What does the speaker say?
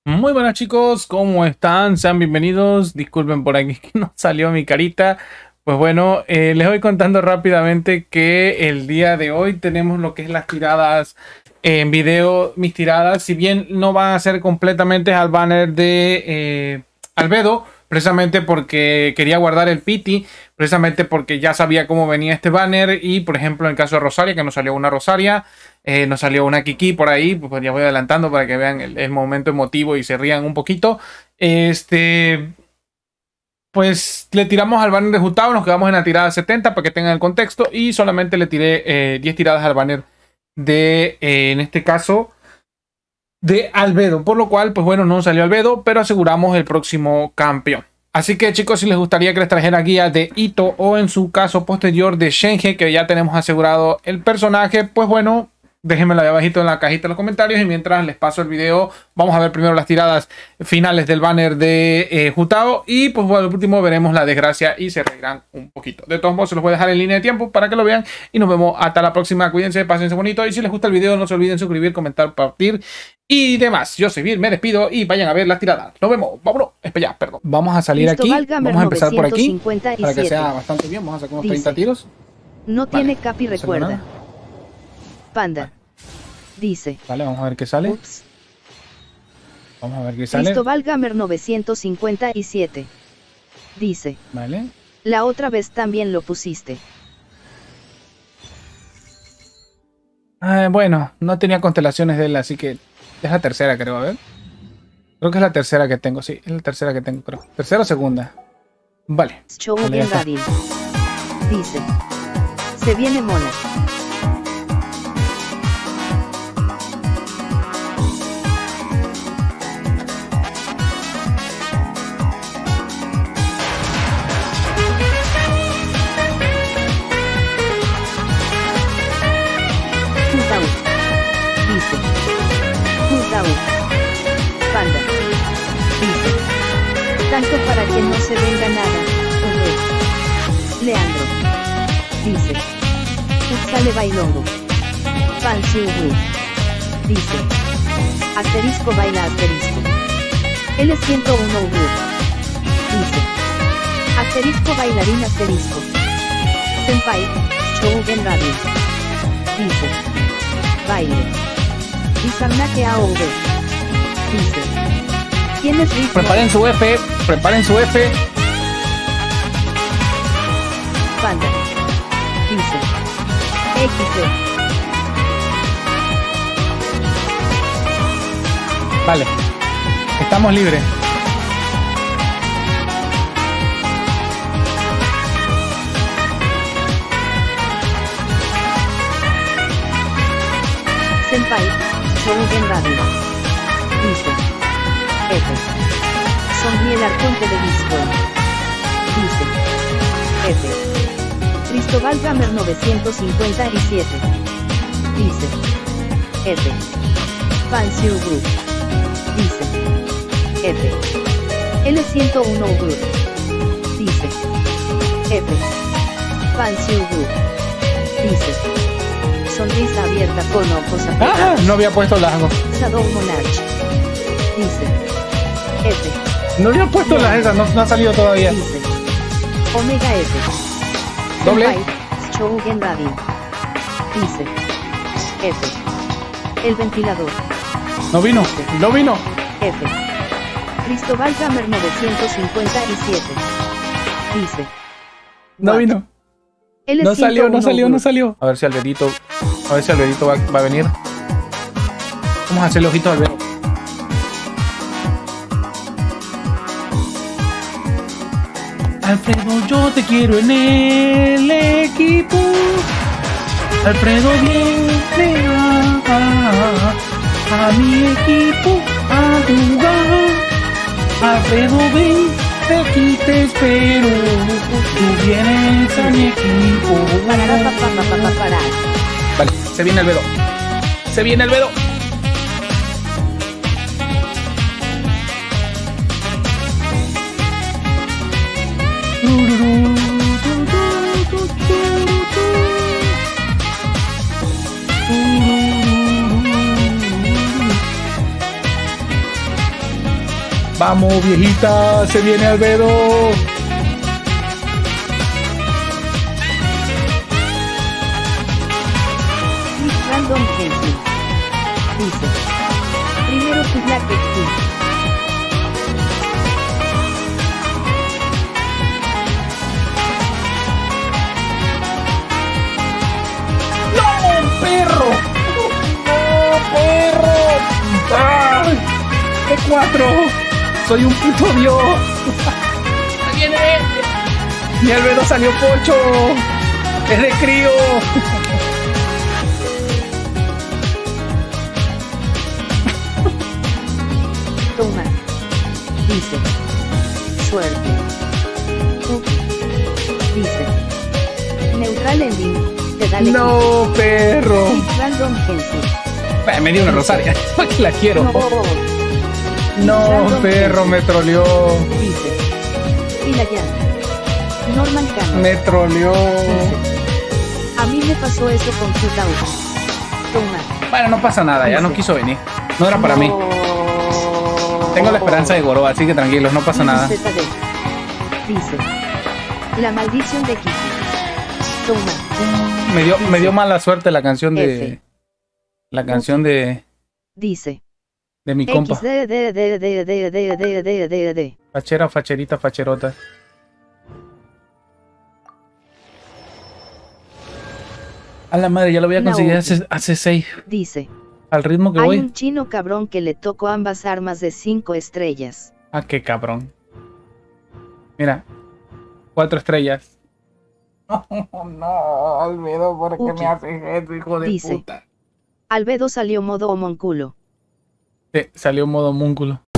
Muy buenas chicos, ¿cómo están? Sean bienvenidos. Disculpen por aquí que no salió mi carita. Pues bueno, les voy contando rápidamente que el día de hoy tenemos lo que es las tiradas en video. Mis tiradas, si bien no van a ser completamente al banner de Albedo, precisamente porque quería guardar el pity, precisamente porque ya sabía cómo venía este banner. Y por ejemplo en el caso de Rosaria, que nos salió una Rosaria, nos salió una Kiki por ahí, pues ya voy adelantando para que vean el momento emotivo y se rían un poquito. Pues le tiramos al banner de Jutao, nos quedamos en la tirada 70 para que tengan el contexto, y solamente le tiré 10 tiradas al banner de, en este caso, de Albedo, por lo cual, pues bueno, no salió Albedo, pero aseguramos el próximo campeón. Así que chicos, si les gustaría que les trajera guía de Itto o en su caso posterior de Shenhe, que ya tenemos asegurado el personaje, pues bueno, déjenmelo ahí abajito en la cajita de los comentarios, y mientras les paso el video, vamos a ver primero las tiradas finales del banner de Jutao, y pues bueno, al último veremos la desgracia y se reirán un poquito. De todos modos, se los voy a dejar en línea de tiempo para que lo vean, y nos vemos hasta la próxima. Cuídense, pásense bonito, y si les gusta el video no se olviden suscribir, comentar, partir y demás. Yo soy Vir, me despido y vayan a ver las tiradas. Nos vemos, vámonos, ya, perdón. Vamos a salir aquí, vamos a empezar por aquí para que sea bastante bien. Vamos a sacar unos 30 tiros. No tiene capi, recuerda. Panda. Dice. Vale, vamos a ver qué sale. Ups. Vamos a ver qué sale. Cristóbal Gamer 957. Dice. Vale. La otra vez también lo pusiste. Bueno, no tenía constelaciones de él, así que es la tercera, creo. A ver. Creo que es la tercera que tengo, sí. Es la tercera que tengo, creo. ¿Tercera o segunda? Vale. Vale, dice. Se viene mona. Panda. Dice. Tanto para que no se venga nada. Leandro. Dice. Sale bailongo. Fancy Ubu. Dice. Asterisco baila asterisco. L101 Ubu. Dice. Asterisco bailarín asterisco. Senpai. Shougen Radio. Dice. Baile. Izanake AOV. Dice. ¿Quién es ritmo? Preparen su F, preparen su F. Panda. Dice. XD. Vale. Estamos libres. Senpai, Shougen Radio. Dice. F. Zombie el arconte de Discord. Dice. F. Cristóbal Gamer 957. Dice. F. Fancy Group. Dice. F. L101 Group. Dice. F. Fancy Group. Dice. Sonrisa abierta con ojos apretados. No había puesto las. Shadow Monarch. Dice. F. No había puesto las esas, no ha salido todavía. Dice. Omega F. Doble. Shougen Radio. Dice. F. El ventilador. No vino, no vino. F. Cristóbal Gamer 957. Dice. No vino. No salió, no salió, no salió. A ver si Albedito va a venir. Vamos a hacerle ojitos al Albedo. Alfredo, yo te quiero en el equipo. Alfredo viene a mi equipo a jugar. Alfredo, ven, aquí te espero. Tú vienes a mi equipo. Vale, se viene Albedo. Se viene Albedo. Vamos, viejita, se viene Albedo. Random Henry. Dice. Primero tu Black Key. ¡No, perro! ¡No, perro! ¡Ah! ¡P4! ¡Soy un puto dios! ¡Ahí viene! ¡Mi Albedo salió pocho! ¡Es de crío! Toma. Dice. Suerte. Dice. Neutral ending. Te da ¡No, perro! Random Henry. Me dio una rosaria. ¿Para qué la quiero? No, Random perro, Henry. me troleó. Dice. Y la llanta. Norman Cano. Me troleó. A mí me pasó eso con Futauga. Toma. Bueno, no pasa nada, ya no quiso venir. No era para mí. Tengo la esperanza de Goro, así que tranquilos, no pasa nada. ZD. Dice. La maldición de Kiki. Toma. Me dio mala suerte la canción de. F. La canción de Dice. mi compa. XD. Fachera, facherita, facherota. A la madre, ya lo voy a conseguir hace 6. Dice. Al ritmo que Hay voy. un chino cabrón que le tocó ambas armas de 5 estrellas. Ah, qué cabrón. Mira. 4 estrellas. No, Albedo, ¿por qué me haces eso, hijo de Dice. puta? Albedo salió modo homúnculo. Sí, salió modo múnculo.